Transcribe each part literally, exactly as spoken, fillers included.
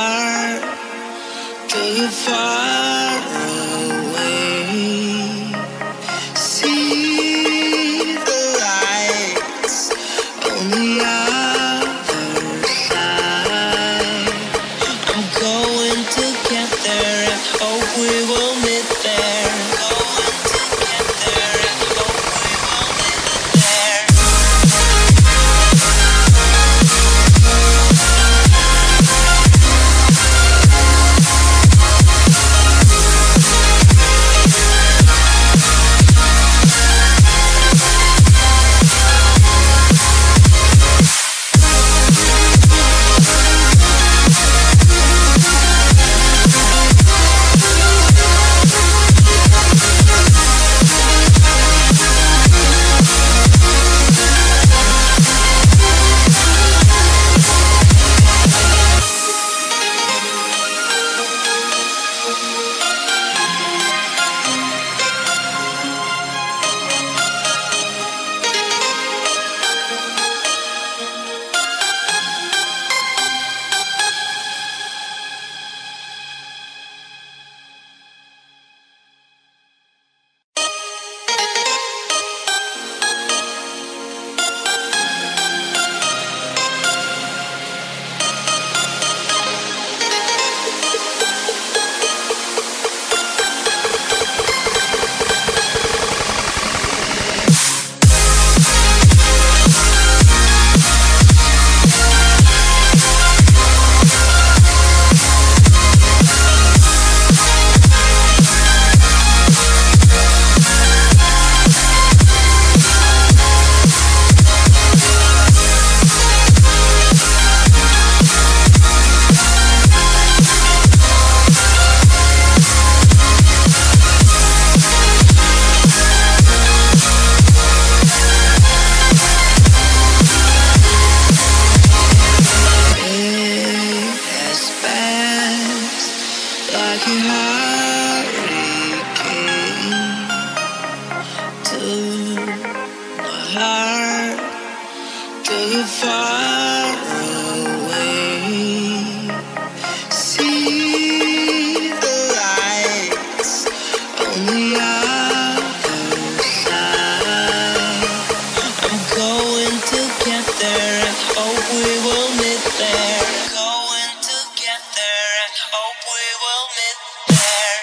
heart too far away. See the lights on the other side. I'm going to get there. I hope we will meet there. Going to get there. I hope we will meet there. Like a hurricane to my heart, too far away. See the lights on the other side. I'm going to get there. I hope we will meet there. Going to get there. I hope we will meet there.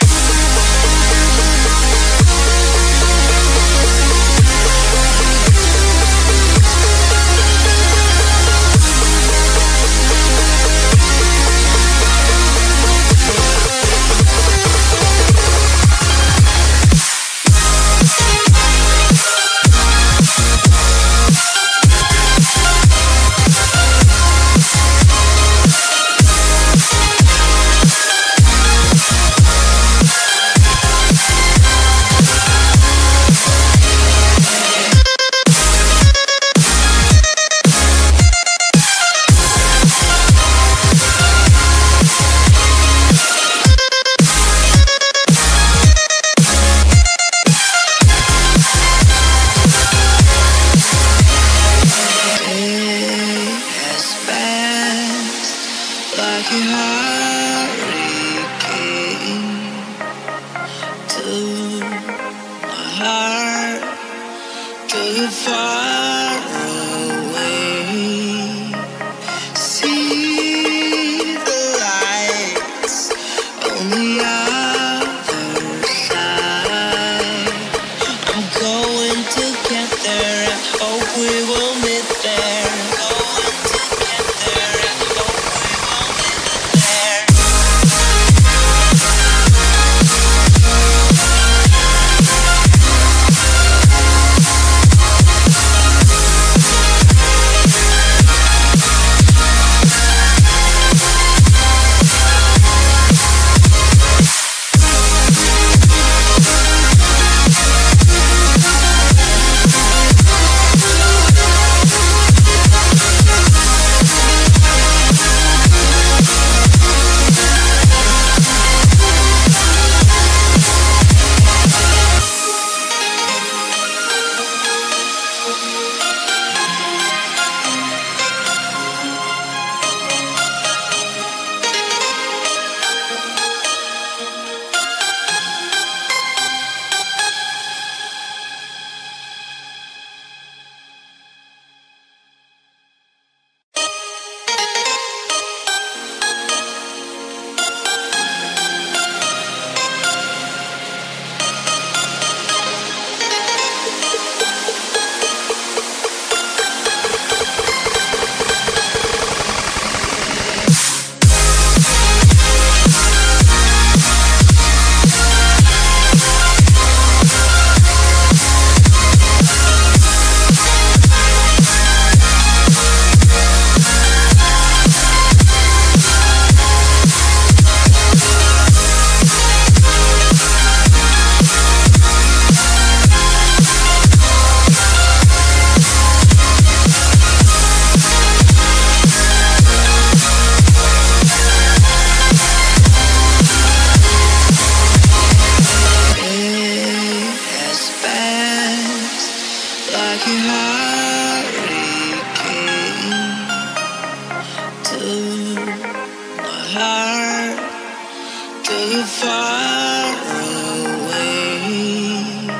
till you're far away.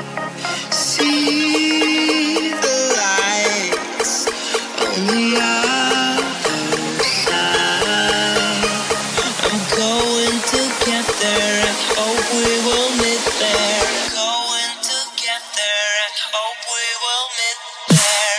See the lights on the other side. I'm going to get there and hope we will meet there. Going to get there and hope we will meet there.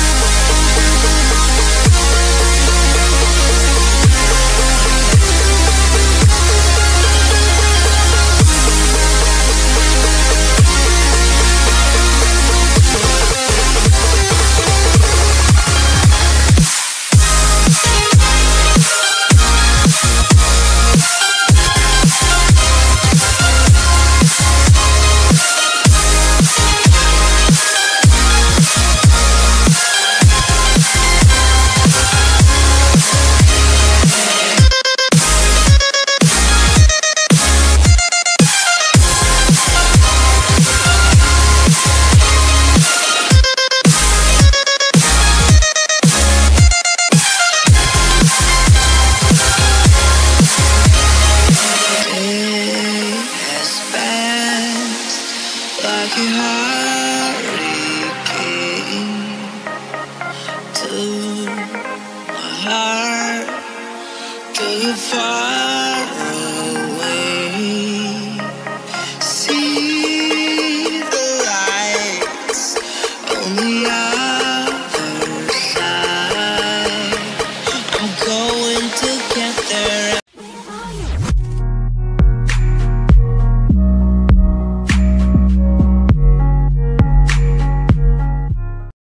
Like a hurricane to my heart, till you fall.